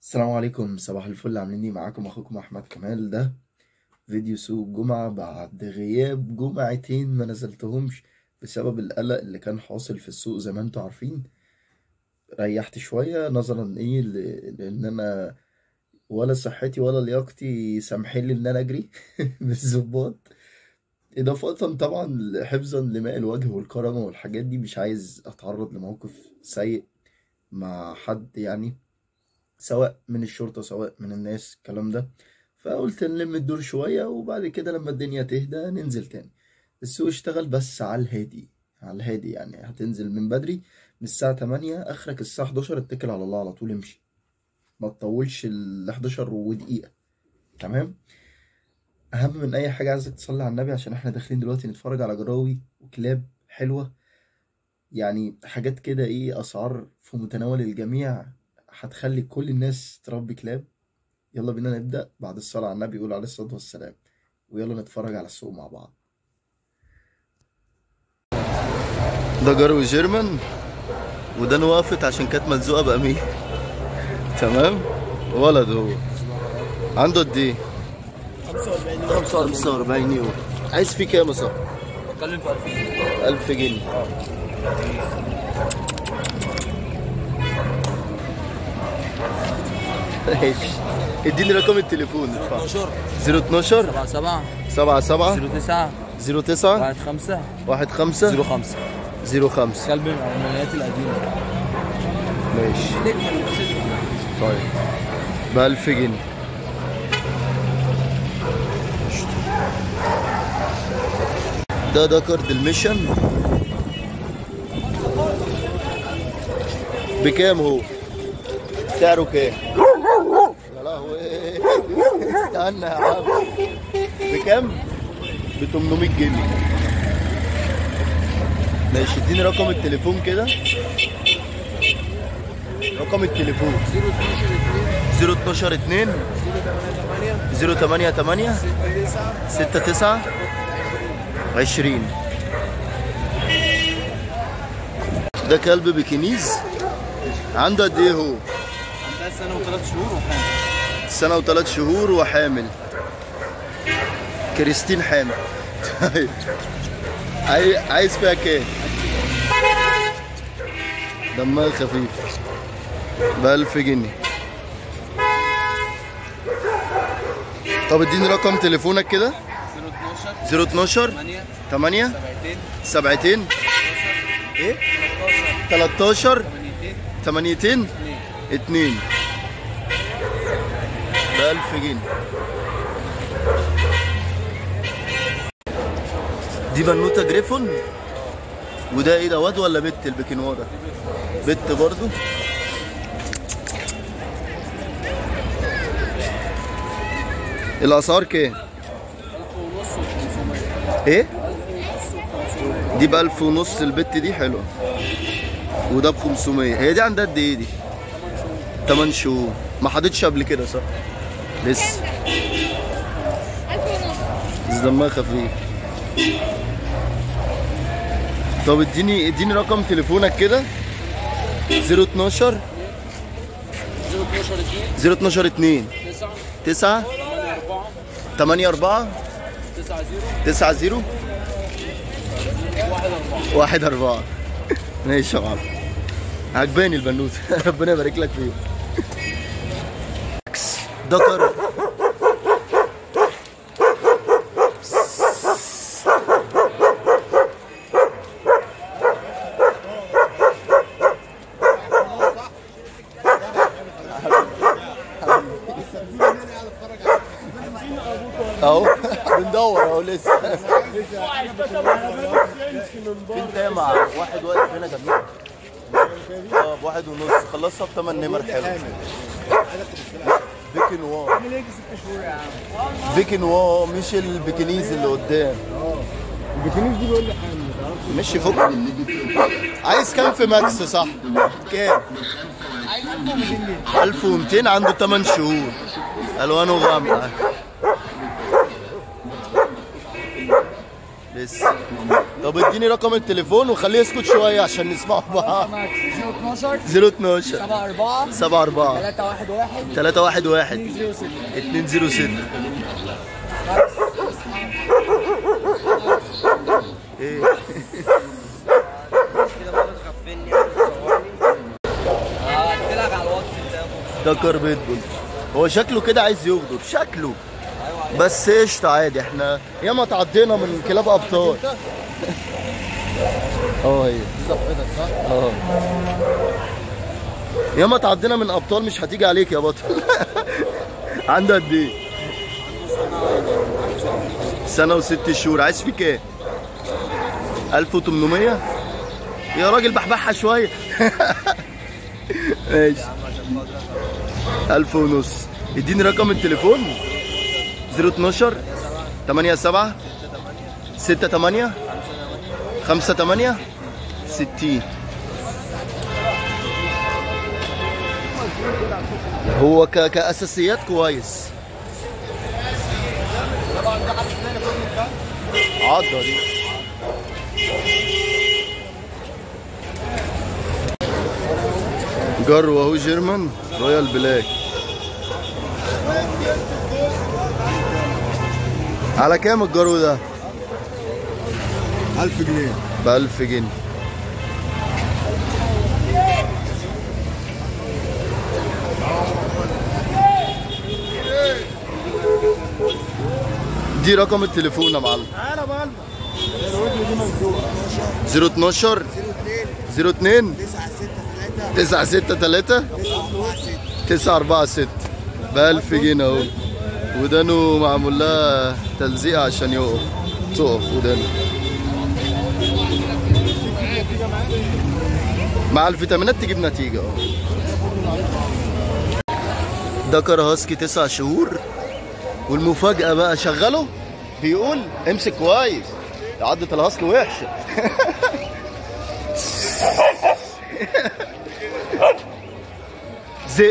السلام عليكم، صباح الفل. عاملين ايه؟ معاكم اخوكم احمد كمال. ده فيديو سوق الجمعة بعد غياب جمعتين ما نزلتهمش بسبب القلق اللي كان حاصل في السوق. زي ما انتوا عارفين ريحت شوية نظرا لان انا ولا صحتي ولا لياقتي سامحين لي ان انا اجري بالظباط. اضافة طبعا حفظا لماء الوجه والكرامة والحاجات دي، مش عايز اتعرض لموقف سيء مع حد، يعني سواء من الشرطة سواء من الناس الكلام ده. فقلت نلم الدور شوية وبعد كده لما الدنيا تهدى ننزل تاني. السوق اشتغل بس على الهادي، على الهادي، يعني هتنزل من بدري من الساعة 8 اخرك الساعة 11، اتكل على الله على طول امشي، ما تطولش ال 11 ودقيقة. تمام. اهم من اي حاجة عايزك تصلي على النبي، عشان احنا داخلين دلوقتي نتفرج على جراوي وكلاب حلوة، يعني حاجات كده ايه، اسعار في متناول الجميع هتخلي كل الناس تربي كلاب. يلا بينا نبدأ بعد الصلاة على النبي، يقول عليه الصلاة والسلام، ويلا نتفرج على السوق مع بعض. ده جرو جيرمان، وده نوافت عشان كانت ملزوقة بأمين. تمام. ولد هو عنده قد ايه؟ 45 يوم. عايز فيه كام يا صاحبي؟ بتكلم في 2000 جنيه. 1000 جنيه. ماشي. اديني رقم التليفون. 12 012 77 77 09 09 15 15 05 05. كلب من العمليات القديمة. ماشي. طيب ب1000 جنيه. ده كارد الميشن. بكام هو؟ سعره كام؟ يا لهوي استنى يا عم. بكام؟ ب 800 جنيه. ماشي. اديني رقم التليفون كده. رقم التليفون 012 2 088 69 20. ده كلب بكنيز. عنده قد ايه هو؟ عندها سنة و3 شهور وحامل. سنة و3 شهور وحامل. كريستين حامل. طيب عايز فيها كام؟ دمها خفيف. ب1000 جنيه. طب اديني رقم تليفونك كده. 012 8 7 ايه 13 8 2 ب1000 جنيه. دي بنوتة جريفون. وده ايه ده، واد ولا بت البكنوا ده؟ بت برضو. الاسعار كام؟ 1500 و500. ايه؟ دي ب1000 ونص. البت دي حلوه. وده ب500. هي دي عندها قد ايه دي؟ 8 شهور. ما حضتش قبل كده صح؟ لسه. بس دمها خفيف. طب اديني رقم تليفونك كده. 012 012 2 9 8 4 9 0 1 4. ماشي يا معلم. عجباني البنوت. ربنا يبارك لك فيه. دكر. اهو بندور اهو لسه. في انت مع واحد واقف هنا جنبنا. بواحد ونص. خلصها ب8 نمر. حلو. بيكنوا. عامل ايه 6 شهور يا عم؟ بيكنوا مش البكنيز اللي قدام. البكنيز دي بيقول لي حامل. مشي فوق. عايز كام في ماكس صح؟ كام؟ عايز 1200. 1200. عنده 8 شهور. الوانه غامقه. لسه. طب اديني رقم التليفون وخليه يسكت شويه عشان نسمعه بعض. 012 012 74 74 311 311 206. ايه كده بقى تغفلني تصورني. هديلك على الواتس بتاعه. دكر بيتبول. هو شكله كده عايز يغدر شكله، بس قشطة عادي. احنا ياما تعدينا من كلاب ابطال. هي دي صفحتك صح؟ ياما تعدينا من ابطال، مش هتيجي عليك يا بطل. عنده قد ايه؟ سنة و6 شهور. عايز فيه كام؟ 1800. يا راجل بحبحها شوية. ماشي 1000 ونص. اديني رقم التليفون. 012 87 68 58 60. هو كأساسيات كويس. عضة دي. جرو اهو جيرمان رويال بلاك. على كام الجرو ده؟ 1000 جنيه. ب 1000 جنيه. دي رقم التليفون يا معلم. تعالى بقى الودن دي منزوقه. 012 02 963 946 ب 1000 جنيه اهو. ودانه معمول لها تلزيق عشان تقف ودانه. مع الفيتامينات تجيب نتيجة اهو. دكر هاسكي 9 شهور. والمفاجأة بقى شغله بيقول امسك كويس. عضة الهاسكي وحشة. ذئب.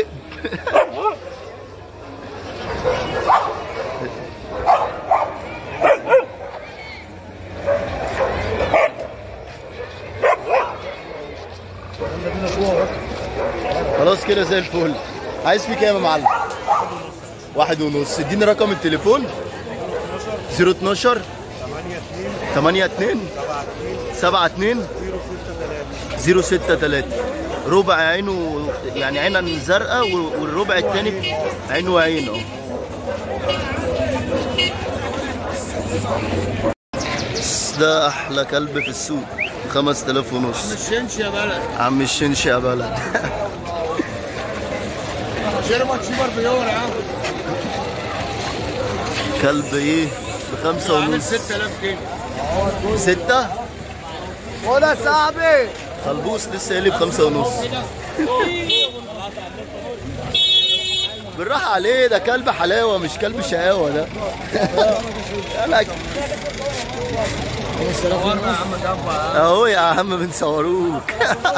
خلاص كده زي الفل. عايز فيه كام يا معلم؟ 1 ونص. اديني رقم التليفون. 012 82 72 063. ربع عينه يعني عينه زرقاء والربع التاني عينه عين اهو. ده احلى كلب في السوق. 5000 ونص. عم الشنش يا بلد. عم الشنش يا بلد. جيرمان سوبر بيور يا عم. كلب ايه؟ ب5 عامل ونص. 6000 جنيه. 6. وده صاحبي. خلبوس لسه قايل ب5 ونص. بالراحة عليه، ده كلب حلاوة مش كلب شقاوة ده. يلا اهو يا عم بنصوروك.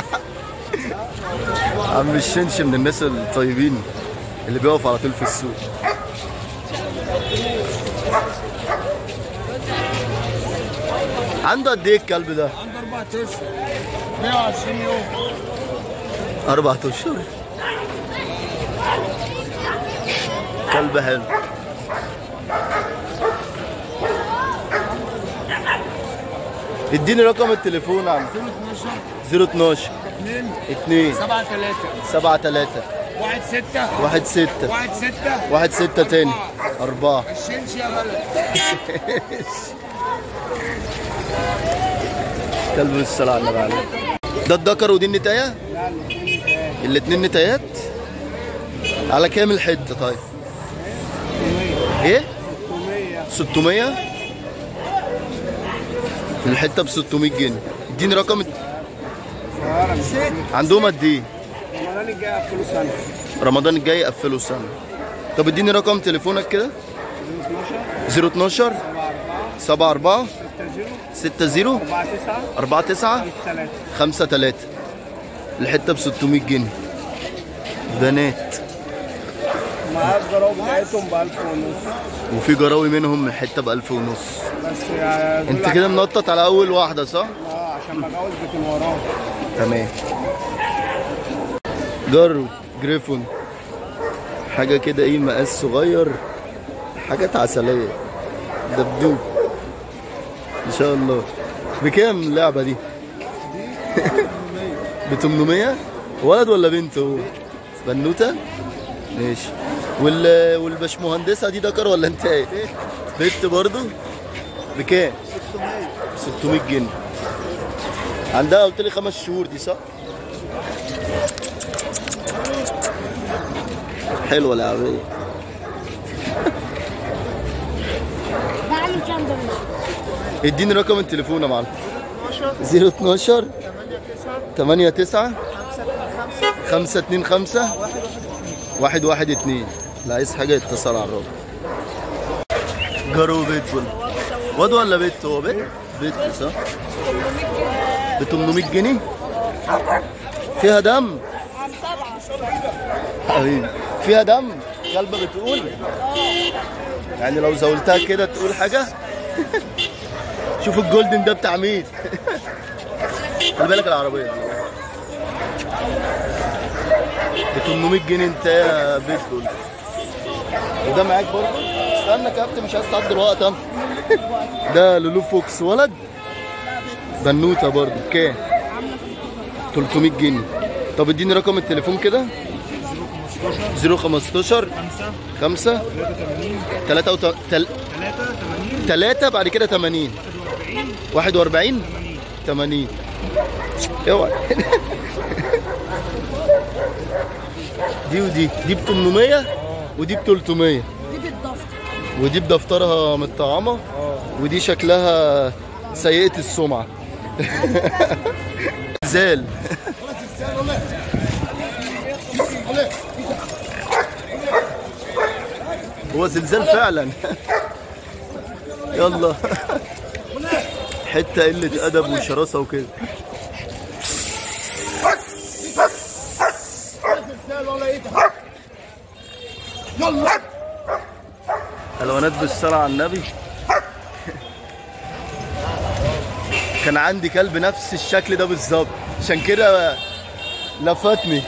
عم الشنش من الناس الطيبين اللي بيقف على طول في السوق. عنده قد ايه الكلب ده؟ عنده 4 اشهر. 120 يوم. 4 اشهر. كلب حلو. اديني رقم التليفون يا عم. 012 2 7 3 1 6 تاني 4. الشنش يا بلد. كلب الصلاة على النبي عليه. ده الدكر ودي النتاية؟ لا الاتنين نتايات؟ على كام الحتة طيب؟ ايه؟ 600. الحتة ب 600 جنيه. اديني رقم. عندهم قد ايه؟ رمضان الجاي قفلوا سنة. رمضان الجاي يقفلوا سنة. طب اديني رقم تليفونك كده. 012 74 60 49 53. الحتة ب 600 جنيه. بنات. معايا الجراوي بتاعتهم ب 1000 ونص. وفي جراوي منهم حته ب 1000 ونص. بس يعني انت كده منطط على اول واحده صح؟ عشان بجوز بكون وراه. تمام. جرو جريفون حاجه كده ايه مقاس صغير، حاجات عسليه، دبدوب ان شاء الله. بكام اللعبه دي؟ ب 800. ولد ولا بنت هو؟ بنوته؟ ماشي. والبشمهندسه دي ذكر ولا انت ايه؟ بنت برضو؟ بكام؟ 600 جنيه. عندها قلت لي 5 شهور دي صح؟ حلوه العربيه. بعمل كام ده؟ اديني رقم التليفون يا معلم. 012 89 525 112. لا عايز حاجه يتصل على الرقم. جرو بيتبول. واد ولا بيت؟ هو بيت؟ بيت صح؟ ب 800 جنيه. فيها دم؟ حبيبي فيها دم؟ كلبة بتقول؟ يعني لو زولتها كده تقول حاجة؟ شوف الجولدن ده بتاع مين؟ خلي بالك العربية ب 800 جنيه انت يا بيتبول. وده معاك برضه؟ استنى يا كابتن مش عايز تعدي الوقت انا. ده لولو فوكس ولد؟ بنوته برضه بكام؟ 300 جنيه. طب اديني رقم التليفون كده. 015 5 3 بعد كده 80 41 80. اوعى. دي ودي ب 800 ودي ب 300. دي بالضبط. ودي بدفترها متطعمه ودي شكلها سيئة السمعة. زلزال. هو زلزال فعلا. يلا. حتة قلة أدب وشراسة وكده. حلوانات بالصلاة على النبي. كان عندي كلب نفس الشكل ده بالظبط عشان كده لفتني.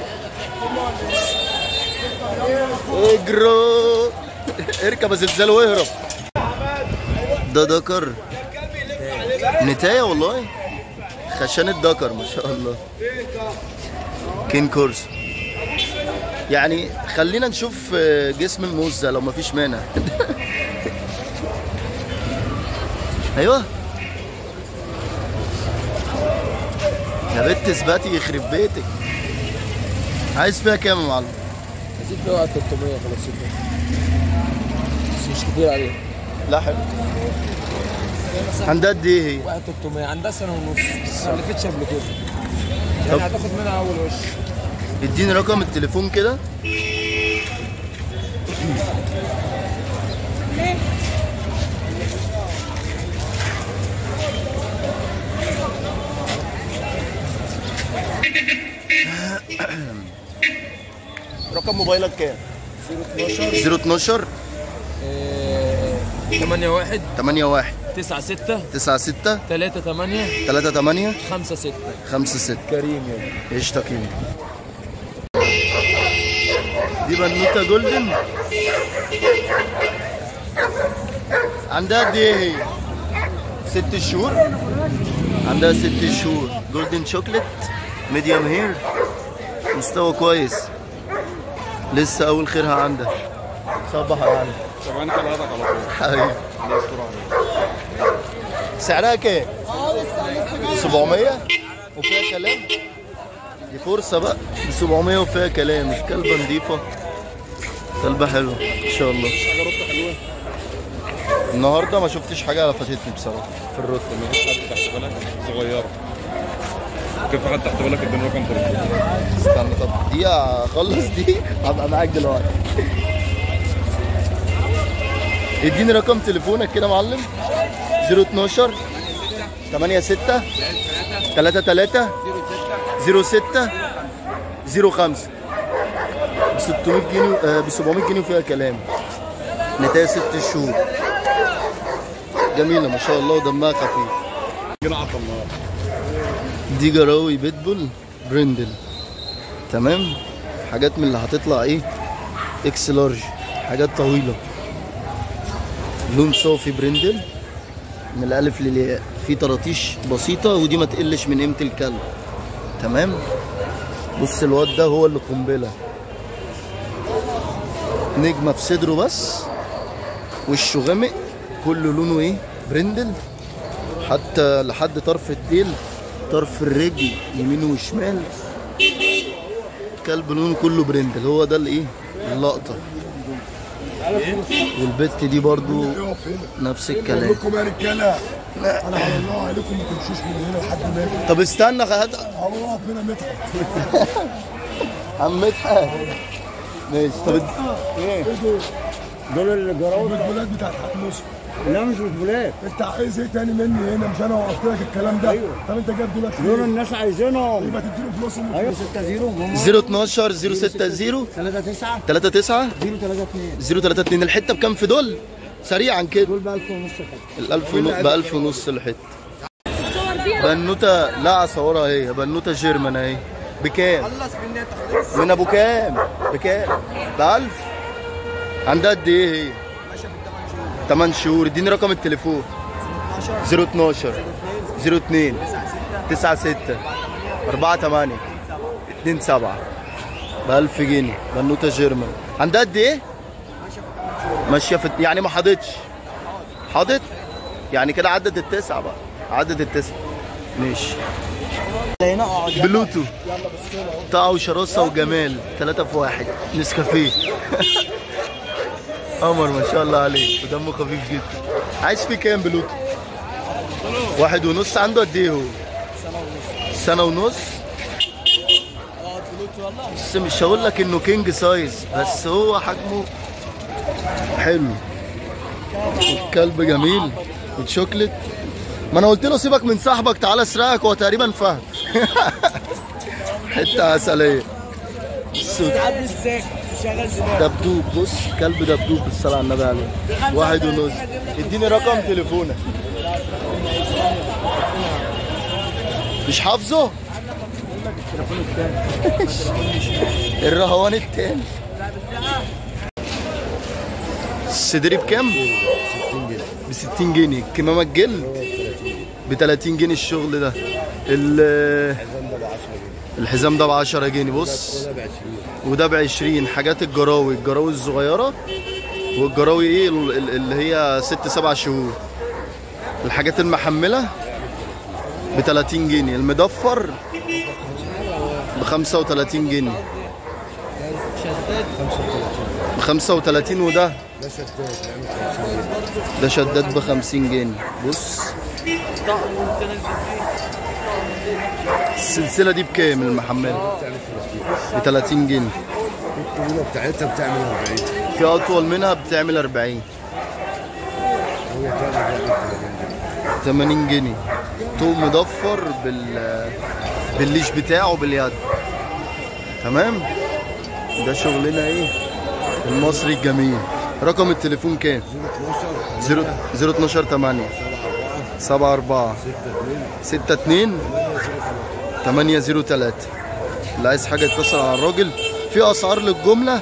اجرو اركب زلزال واهرب. ده دكر نتاية والله، خشان الدكر ما شاء الله. كين كورس. يعني خلينا نشوف جسم الموز ده لو مفيش مانع. ايوه يا بنت اثبتي يخرب بيتك. عايز فيها كام يا معلم؟ هسيب فيها 300 خلاص. بس مش كتير عليها. لا حلو. عندها قد ايه هي؟ 300. عندها سنة ونص. ما خلفتش قبل كده. يعني هتاخد منها أول وش. اديني رقم التليفون كده. رقم موبايلك كام؟ 012 81 81 96 96 38 38 56. 56. كريم يا قشطة كيمو. دي بنوتة جولدن. عندها قد ايه هي؟ 6 شهور. عندها 6 شهور. جولدن شوكليت ميديوم هير، مستوى كويس، لسه اول خيرها عندها. صباح عليك. طب انت اللي هاتك على طول. حبيبي. سعرها كام؟ 700 وفيها كلام. دي فرصة بقى ب 700 وفيها كلام. الكلبة نضيفة، كلبة حلوة ان شاء الله. النهارده ما شفتش حاجة لفتتني بصراحة في الرتبة. حد تحت بالك صغيرة. كيف حد تحت بالك اديني رقم تليفون. استنى طب دي اخلص دي هبقى معاك دلوقتي. اديني رقم تليفونك كده يا معلم. 012 86 33 06 05. ب 600 جنيه ب 700 جنيه وفيها كلام. نتاية 6 شهور جميلة ما شاء الله ودمها خفيف. دي جراوي بيتبول برندل تمام. حاجات من اللي هتطلع ايه اكس لارج، حاجات طويلة، لون صافي برندل من الالف للياء، في طراطيش بسيطة ودي ما تقلش من قيمة الكلب تمام. بص الواد ده هو اللي قنبلة، نجمة في صدره بس، وشه غامق، كله لونه ايه برندل، حتى لحد طرف الديل، طرف الرجل يمين وشمال، كلب لونه كله برندل. هو ده الايه اللقطة. والبت دي برضو نفس الكلام. لكم يا رجاله انا على الله عليكم ما تمشوش من هنا لحد ما اجي. طب استنى هات اهو فينا مدحت. عم مدحت ماشي. طب ايه دول الجراوي البلاد بتاعت حتموس. لا مش بتبولات. انت عايز ايه تاني مني هنا؟ مش انا وقفت لك الكلام ده. أيوه. طب انت جايب دول دول الناس عايزينهم. يبقى تديله فلوسهم. ايوه 60 012 060 39 39 032 032. الحته بكام في دول؟ سريعا كده. دول ب 1000 ونص حته. ال1000 ب 1000 ونص الحته. بنوته لا اصورها هي بنوته جيرمان اهي. بكام؟ من ابو كام؟ بكام؟ ب 1000. عندها قد ايه هي؟ 8 شهور. اديني رقم التليفون. 012 02 96 48 27 ب 1000 جنيه. بنوته جيرمان. عندها قد ايه؟ ماشيه في يعني ما حاضتش. حاضت؟ يعني كده عدت التسعه بقى. عدت التسعه. ماشي. بلوتو طاعة وشراسة وجمال 3 في 1. نسكافيه. قمر ما شاء الله عليه ودمه خفيف جدا. عايز فيه كام بلوتو؟ 1 ونص. عنده قد ايه هو؟ سنة ونص. بس مش هقول لك انه كينج سايز، بس هو حجمه حلو. الكلب جميل وتشوكلت. ما انا قلت له سيبك من صاحبك تعالى اسرقك، هو تقريبا فهم. حته عسليه. دبدوب. بص كلب دبدوب بالصلاه على النبي عليه. 1 ونص. اديني رقم تليفونك. مش حافظه؟ الرهوان التاني. الصدري بكام؟ ب 60 جنيه. كمامة الجلد ب 30 جنيه. الشغل ده الحزام ده ب 10 جنيه. بص وده ب 20. حاجات الجراوي الصغيرة والجراوي ايه اللي هي 6 7 شهور. الحاجات المحملة ب 30 جنيه. المدفر ب 35 جنيه. ب 35. وده شداد ب 50 جنيه. بص السلسلة دي بكام المحملة؟ ب 30 جنيه. الطويله بتاعتها بتعمل 40. في أطول منها بتعمل 40. 80 جنيه. طوق مضفر بالليش بتاعه باليد. تمام. ده شغلنا ايه المصري الجميل. رقم التليفون كام؟ 012 8 74 62 803. اللي عايز حاجه يتصل على الراجل. في اسعار للجمله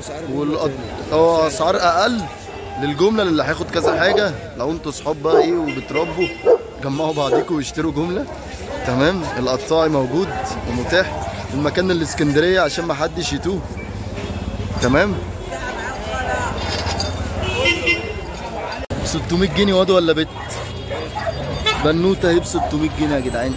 اسعار اقل للجمله اللي هياخد كذا حاجه. لو انتوا صحاب بقى ايه وبتربوا جمعوا بعضيكم واشتروا جمله تمام. القطاعي موجود ومتاح. المكان الاسكندريه عشان ما حدش يتوه. تمام. 600 جنيه واد ولا بت؟ بنوته اهي ب 600 جنيه يا جدعان.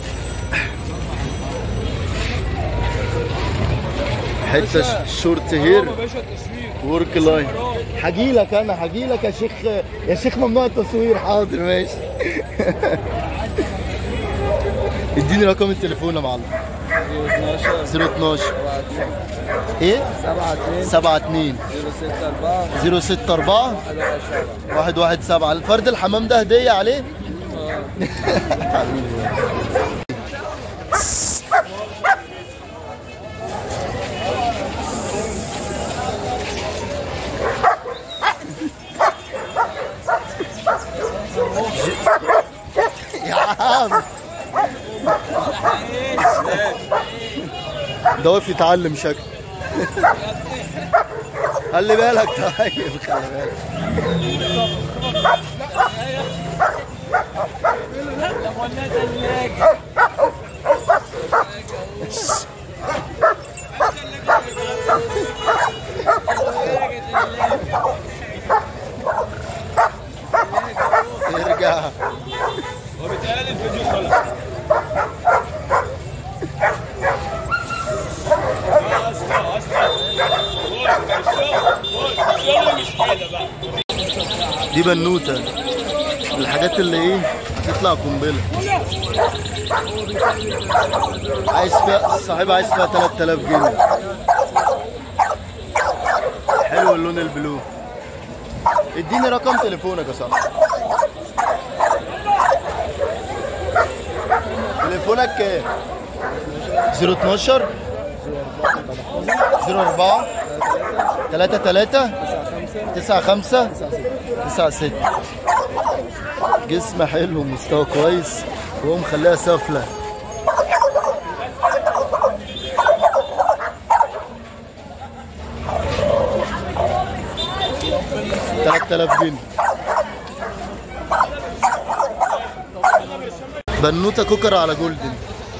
حته شورت هير ورك لاين. هجيلك يا شيخ. يا شيخ ممنوع التصوير. حاضر ماشي. اديني رقم التليفون يا معلم. 012 ايه 72 064 117. الفرد الحمام ده هديه عليه. ده واقف يتعلم شكله. خلي بالك طيب، خلي بالك. ارجع. هو بيتهيألي الفيديو خلص. دي بنوتة، الحاجات اللي ايه هتطلع قنبلة. عايز فيها صاحبها، عايز فيها 3000 جنيه. حلو اللون البلو. اديني رقم تليفونك يا صاحبي. تليفونك كام؟ 012 04 33 95 96. جسم حلو ومستوى كويس وهو مخليها سافلة. $3000 جنيه. بنوتة كوكر على جولدن.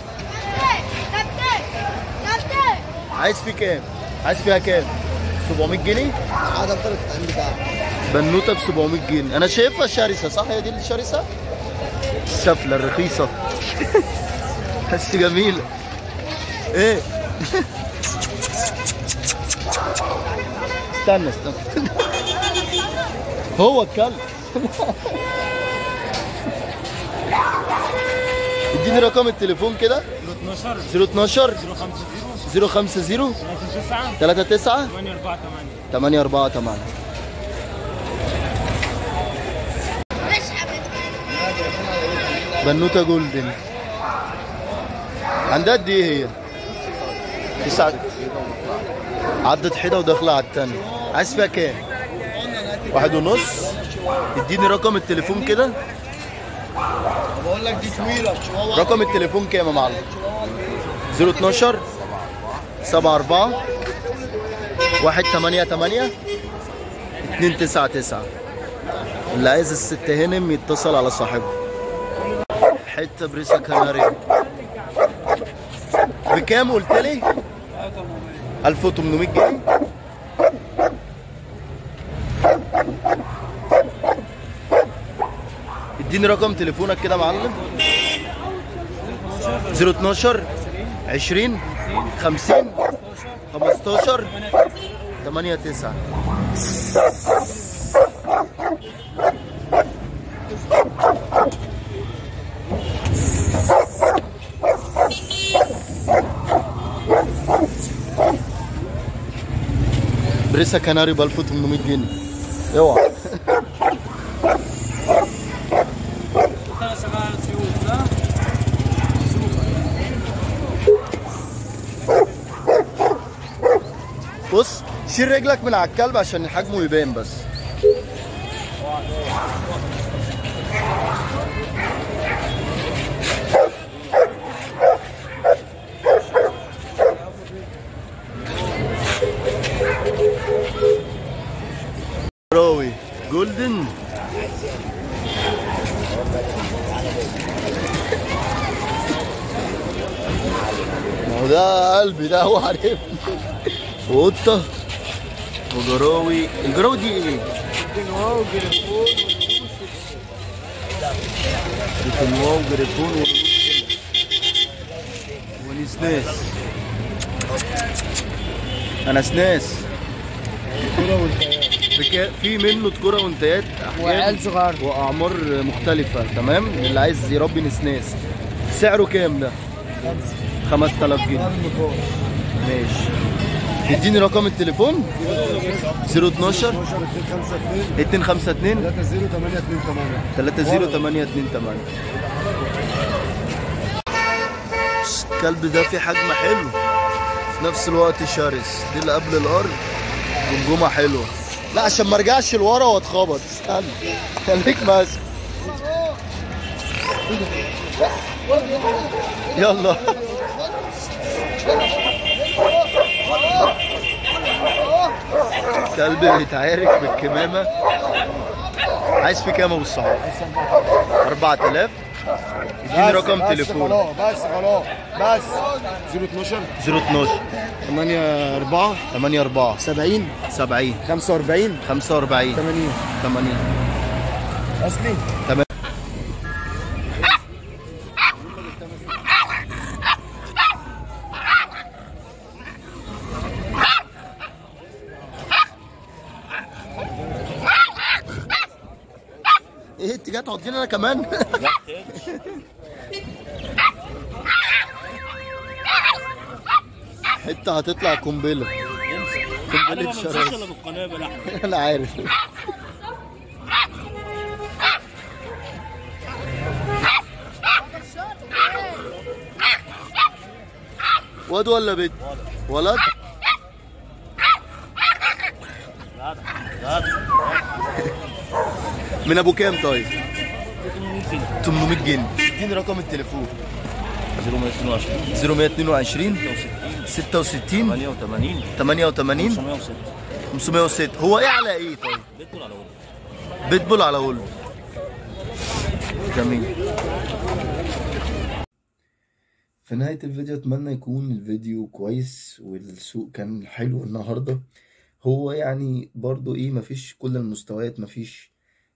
عايز فيه كام؟ عايز فيها كام؟ 700 جنيه؟ هذا طلعت التعليم بتاعك. بنوتة ب 700 جنيه. انا شايفها شرسة صح؟ هي دي الشرسة؟ السفلة الرخيصة. بس جميلة. ايه؟ استنى. هو الكلب. اديني رقم التليفون كده. 012 050 39 848. بنوتة جولدن. عندها قد ايه هي؟ 9. عدت حيطة وداخلة على التانية. عايز فيها كام؟ 1.5. اديني رقم التليفون كده. بقول لك دي طويله. رقم التليفون كام يا معلم؟ 012 74 188 299. اللي عايز الست هنم يتصل على صاحبه. حته بريسا كناريا بكام قلت لي؟ 1800 جنيه. اديني رقم تليفونك كده يا معلم. 012 20 50 15 89. بريسا كناري ب 1800 جنيه. اوعى. بص شيل رجلك من على الكلب عشان حجمه يبان بس. راوي جولدن. ما هو ده قلبي ده، هو عارفني. وقطة وجراوي. الجراوي دي ايه؟ جنواو جريفون جنواو جريفون ونسناس. انا سناس. في منه تكوره وانتيات وعيال صغار واعمار مختلفه. تمام. اللي عايز يربي نسناس سعره كام ده؟ 5000 جنيه. ماشي. اديني رقم التليفون. 012 252 30828. الكلب ده في حجم حلو في نفس الوقت شرس. دي اللي قبل الارض جمجمه حلوه. لا عشان ما ارجعش لورا واتخبط. استنى خليك ماسك. يلا كلب بيتعارك بالكمامة. عايز في كام ابو الصحاب؟ 4000. اديني رقم تليفون. بس خلاص بس 012 012 84 84 70 70 45 45 80 80. اصلي تمام. ايه انت جاي تقعدين انا كمان؟ حته هتطلع قنبله. قنبله شرف. انا عارف. واد ولا بنت؟ ولد. من ابو كام طيب؟ 800 جنيه. اديني رقم التليفون. 0122 66 88 506. هو ايه على ايه طيب؟ بيتبول على ولف. جميل. في نهاية الفيديو اتمنى يكون الفيديو كويس والسوق كان حلو النهاردة. هو يعني برضو ايه، مفيش كل المستويات، مفيش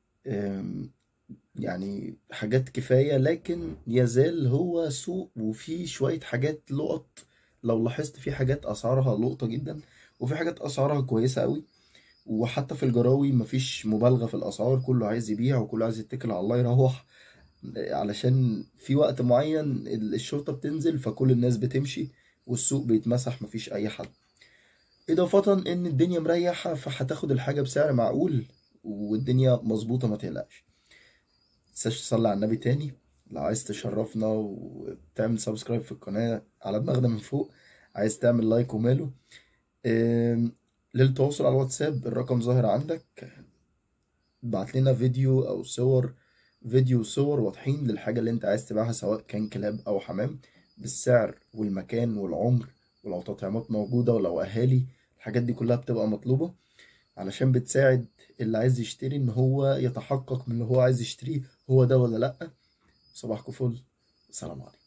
يعني حاجات كفاية، لكن يزال هو سوق وفيه شوية حاجات لقط. لو لاحظت في حاجات أسعارها لقطة جدا، وفي حاجات أسعارها كويسة قوي. وحتى في الجراوي مفيش مبالغة في الأسعار، كله عايز يبيع وكله عايز يتكل على الله يروح، علشان في وقت معين الشرطة بتنزل فكل الناس بتمشي والسوق بيتمسح، مفيش أي حد. إضافة إن الدنيا مريحة، فهتاخد الحاجة بسعر معقول والدنيا مظبوطة، ما تقلقش. متنساش تصلي على النبي تاني. لو عايز تشرفنا وتعمل سبسكرايب في القناة على دماغنا من فوق، عايز تعمل لايك وماله. للتواصل على الواتساب الرقم ظاهر عندك. بعت لنا فيديو أو صور، صور واضحين للحاجة اللي انت عايز تبيعها، سواء كان كلاب أو حمام، بالسعر والمكان والعمر، ولو تطعيمات موجودة ولو أهالي. الحاجات دي كلها بتبقى مطلوبة علشان بتساعد اللي عايز يشتري ان هو يتحقق من اللي هو عايز يشتريه هو ده ولا لأ. صباحكم فل. السلام عليكم.